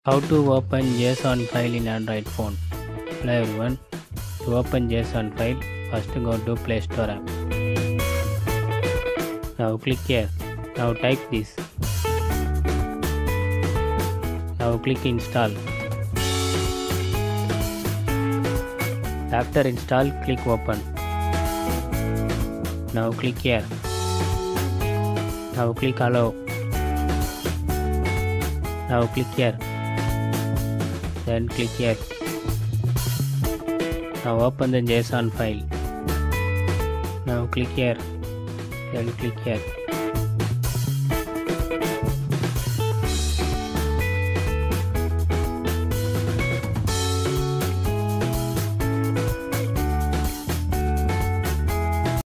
How to open JSON file in Android phone. Hello everyone. To open JSON file, first go to Play Store app. Now click here. Now type this. Now click install. After install, click open. Now click here. Now click allow. Now click here. Then click here. Now open the JSON file. Now click here. Then click here.